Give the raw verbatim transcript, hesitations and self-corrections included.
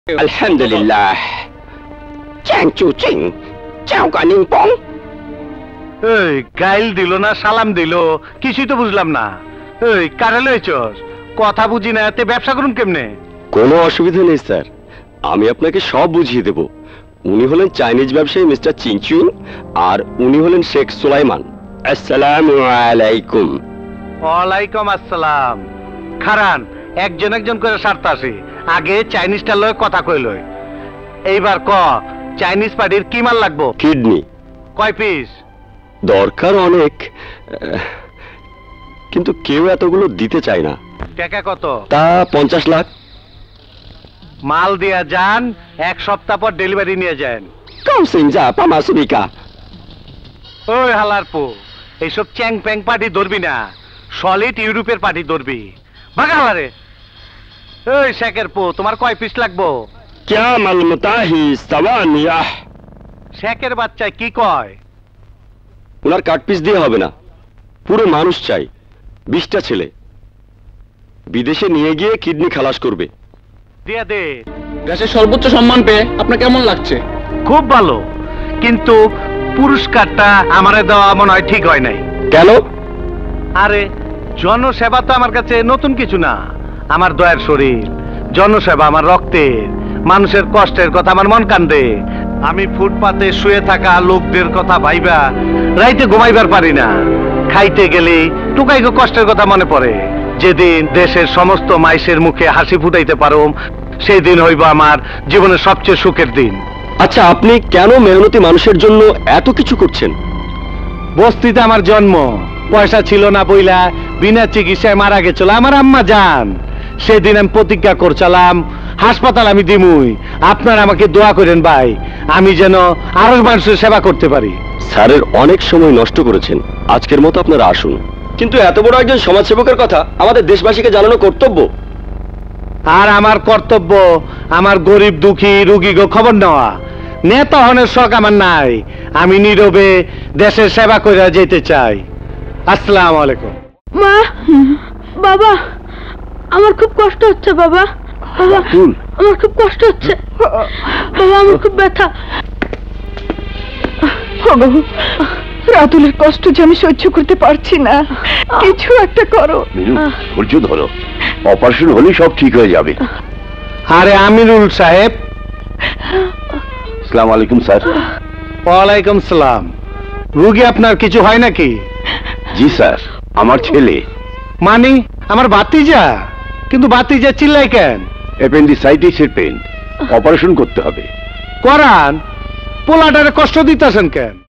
আলহামদুলিল্লাহ। এই গাইল দিল না সালাম দিল কিছুই তো বুঝলাম না। এই কারে লইছস? কথা বুঝি না, এতে ব্যবসা করুন কেমনে? কোনো অসুবিধা নেই স্যার, আমি আপনাকে সব বুঝিয়ে দেব। উনি হলেন চাইনিজ ব্যবসায়ী মিস্টার চিংচুং, আর উনি হলেন শেখ সুলাইমান। আসসালামু আলাইকুম। ওয়ালাইকুম আসসালাম। খারান, একজন একজন করে সারতে আসি, আগে চাইনিজটা লয় কথা কইলই। এইবার ক, চাইনিজ পার্টির কি মাল লাগবো? কিডনি। কয় পিস? দরকার অনেক, কিন্তু কেউ এতগুলো দিতে চায় না। টাকা কত? তা পঞ্চাশ লাখ। মাল দিয়া যান, এক সপ্তাহ পর ডেলিভারি নিয়ে যান। ওই হালার পো, এইসব চ্যাং প্যাং পার্টি ধরবি না, সলিড ইউরোপের পার্টি ধরবি। ভাগা হালারে। ওই শেখের পো, তোমার কয় পিস লাগবো? শেখের বাচ্চায় কি কয়? ওনার কাট পিস দিয়ে হবে না, পুরো মানুষ চাই। বিশটা ছেলে বিদেশে নিয়ে গিয়ে কিডনি খালাস করবে। দিয়ে দে। দেশের সর্বোচ্চ সম্মান পেয়ে আপনার কেমন লাগছে? খুব ভালো, কিন্তু পুরস্কারটা আমারে দেওয়া মনে হয় ঠিক হয় নাই। কেন? আরে জনসেবা তো আমার কাছে নতুন কিছু না। আমার দয়ার শরীর, জনসেবা আমার রক্তের। মানুষের কষ্টের কথা আমার মন কান্দে। আমি ফুটপাতে শুয়ে থাকা লোকদের কথা ভাইবা রাইতে ঘুমাইবার পারি না। খাইতে গেলে টুকাইগো কষ্টের কথা মনে পড়ে। যেদিন দেশের সমস্ত মাইসের মুখে হাসি ফুটাইতে পারো, সেই দিন হইব আমার জীবনের সবচেয়ে সুখের দিন। আচ্ছা, আপনি কেন মেহনতি মানুষের জন্য এত কিছু করছেন? বস্তিতে আমার জন্ম, পয়সা ছিল না বইলা বিনা চিকিৎসায় মারা গেছিল আমার আম্মা জান। সেদিন আমি প্রতিজ্ঞা করছিলাম, হাসপাতাল আমি দিমুই, আপনারা আমাকে দোয়া করেন ভাই, আমি যেন আরো মানুষের সেবা করতে পারি। স্যারের অনেক সময় নষ্ট করেছেন, আজকের মতো আপনারা আসুন। কিন্তু এত বড় একজন সমাজসেবকের কথা আমাদের দেশবাসীকে জানানো কর্তব্য। আর আমার কর্তব্য আমার গরিব দুঃখী রুগীকে খবর নেওয়া। নেতা হনের শখ আমার নাই, আমি নীরবে দেশের সেবা করে যেতে চাই। আসসালামু আলাইকুম। মা, বাবা, আমার খুব কষ্ট হচ্ছে বাবা। বাবা, আমার খুব কষ্ট হচ্ছে বাবা, আমার খুব ব্যথা। রাতুলের কষ্ট যে আমি সহ্য করতে পারছি না, কিছু একটা করো। ধৈর্য ধরো, অপারেশন হলেই সব ঠিক হয়ে যাবে। আরে আমিরুল সাহেব। আসসালামু আলাইকুম স্যার। ওয়ালাইকুম সালাম। রুগী আপনার কিছু হয় নাকি? জি স্যার, আমার ছেলে। মানে আমার ভাতিজা? কিন্তু ভাতিজা চিল্লাই কেন? অ্যাপেন্ডিসাইটিসের পেন, অপারেশন করতে হবে। করান, পোলাটারে কষ্ট দিতেছেন কেন?